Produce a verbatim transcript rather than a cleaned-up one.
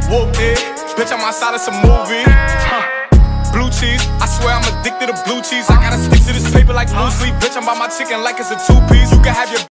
Whoop it, bitch, I'm outside of some movie. Huh. Blue cheese, I swear I'm addicted to blue cheese. I gotta stick to this paper like blue sleep. Bitch, I'm by my chicken like it's a two-piece. You can have your